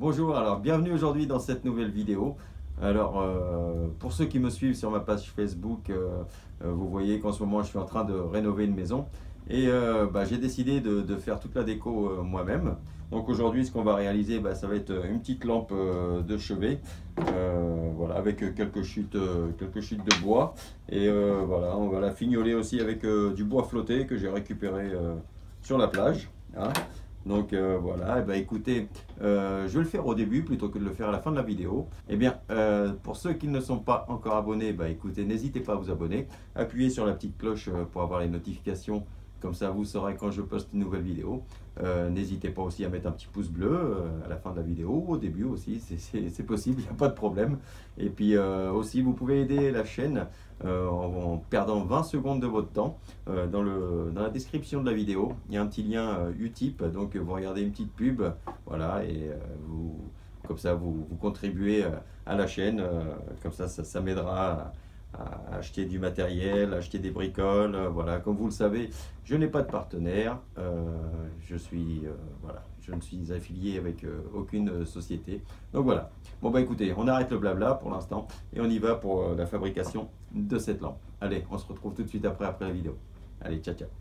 Bonjour, alors bienvenue aujourd'hui dans cette nouvelle vidéo. Alors pour ceux qui me suivent sur ma page Facebook, vous voyez qu'en ce moment je suis en train de rénover une maison et j'ai décidé de faire toute la déco moi-même. Donc aujourd'hui ce qu'on va réaliser, ça va être une petite lampe de chevet, voilà, avec quelques chutes de bois et voilà, on va la fignoler aussi avec du bois flotté que j'ai récupéré sur la plage, hein. Donc voilà, écoutez, je vais le faire au début plutôt que de le faire à la fin de la vidéo. Eh bien, pour ceux qui ne sont pas encore abonnés, écoutez, n'hésitez pas à vous abonner. Appuyez sur la petite cloche pour avoir les notifications, comme ça vous saurez quand je poste une nouvelle vidéo. N'hésitez pas aussi à mettre un petit pouce bleu à la fin de la vidéo, au début aussi, c'est possible, il n'y a pas de problème. Et puis aussi, vous pouvez aider la chaîne en perdant 20 secondes de votre temps. Dans la description de la vidéo, il y a un petit lien Utip, donc vous regardez une petite pub, voilà, et comme ça vous contribuez à la chaîne, comme ça m'aidera à acheter du matériel, acheter des bricoles, voilà. Comme vous le savez, je n'ai pas de partenaire, je ne suis affilié avec aucune société. Donc voilà. Bon écoutez, on arrête le blabla pour l'instant et on y va pour la fabrication de cette lampe. Allez, on se retrouve tout de suite après la vidéo. Allez, ciao ciao.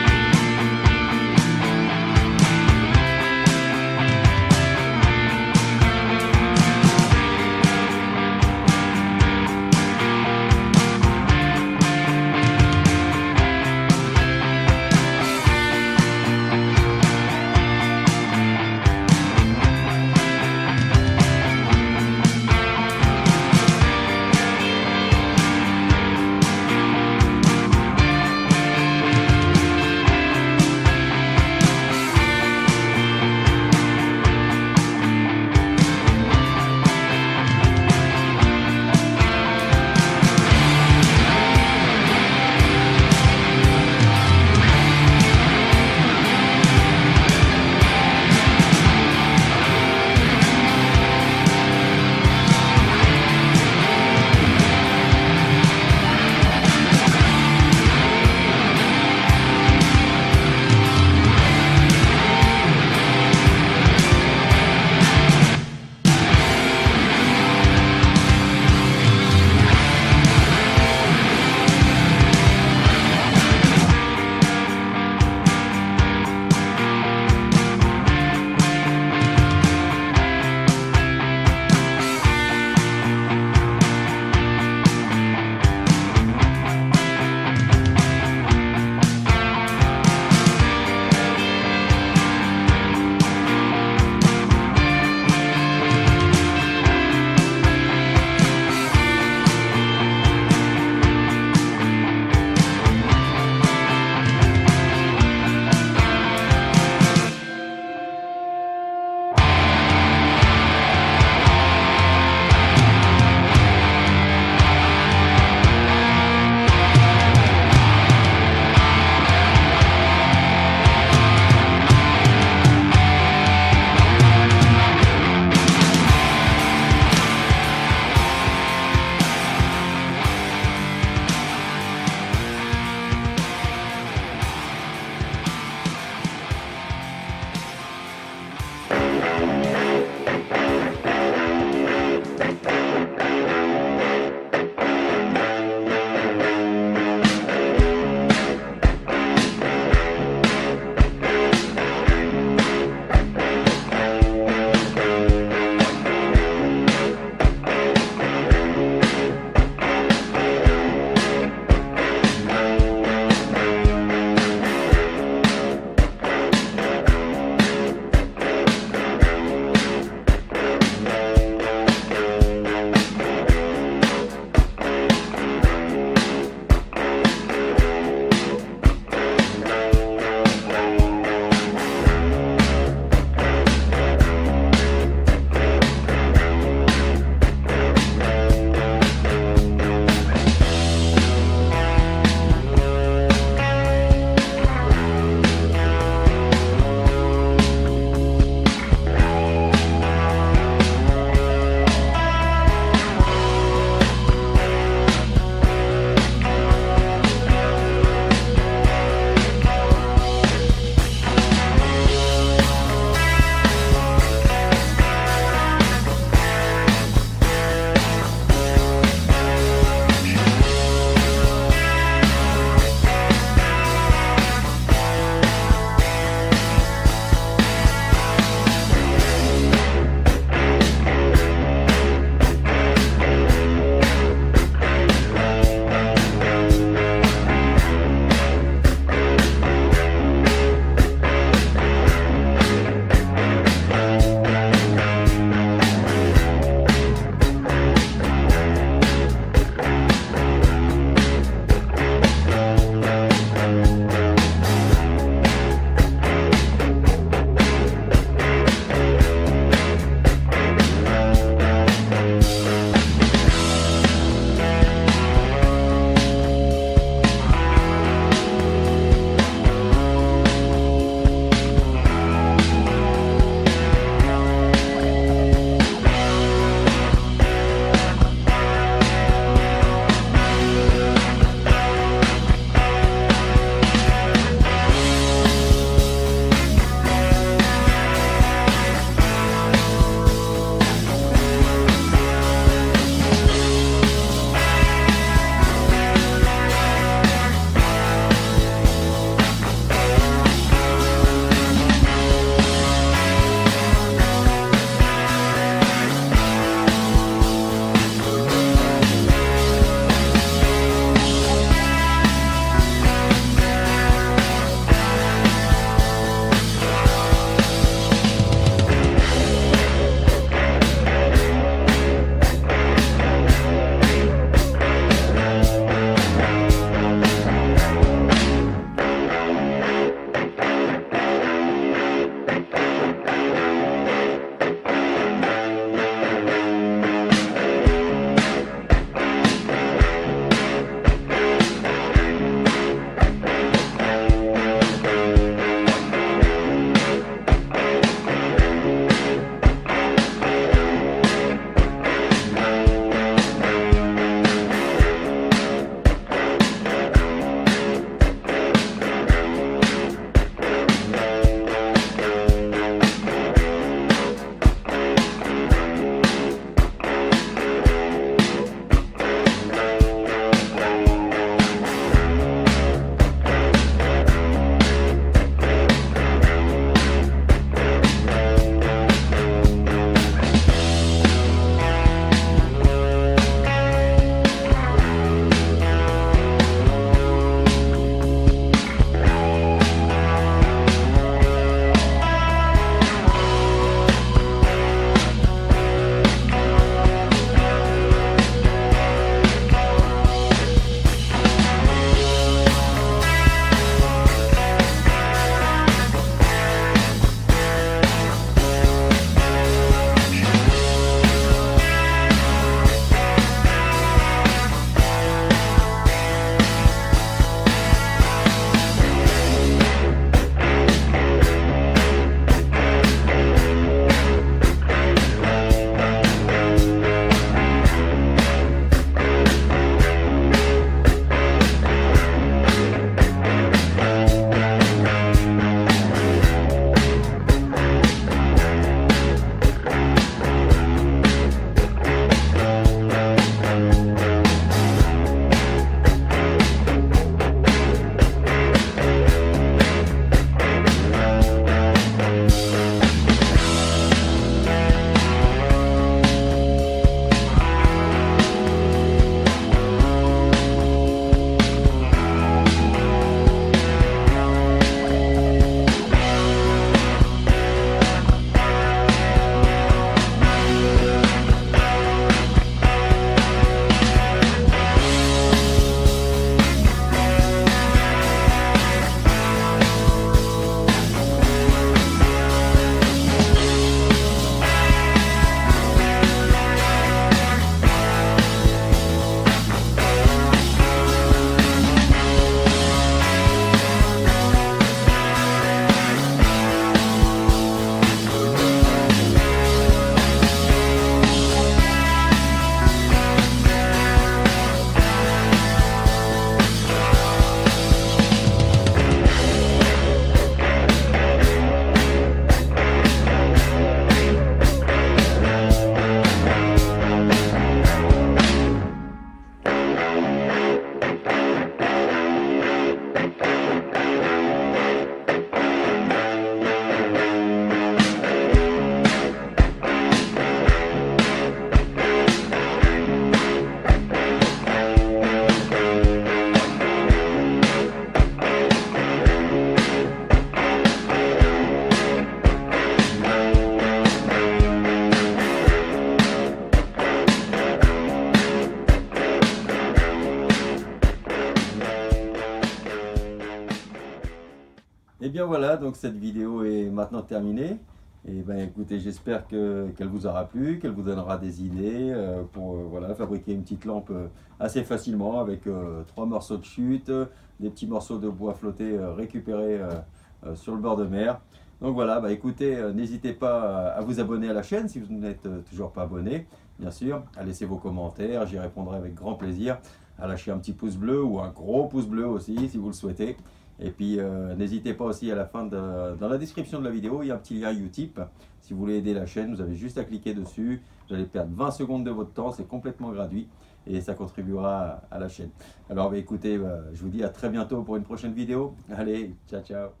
bien voilà, donc cette vidéo est maintenant terminée. Et ben écoutez, j'espère qu'elle vous aura plu, qu'elle vous donnera des idées pour voilà, fabriquer une petite lampe assez facilement avec 3 morceaux de chute, des petits morceaux de bois flottés récupérés sur le bord de mer. Donc voilà, bah écoutez, n'hésitez pas à vous abonner à la chaîne si vous n'êtes toujours pas abonné, bien sûr, à laisser vos commentaires, j'y répondrai avec grand plaisir, à lâcher un petit pouce bleu ou un gros pouce bleu aussi si vous le souhaitez. Et puis n'hésitez pas aussi à la fin, dans la description de la vidéo, il y a un petit lien Utip. Si vous voulez aider la chaîne, vous avez juste à cliquer dessus. Vous allez perdre 20 secondes de votre temps, c'est complètement gratuit et ça contribuera à la chaîne. Alors bah, écoutez, je vous dis à très bientôt pour une prochaine vidéo. Allez, ciao ciao.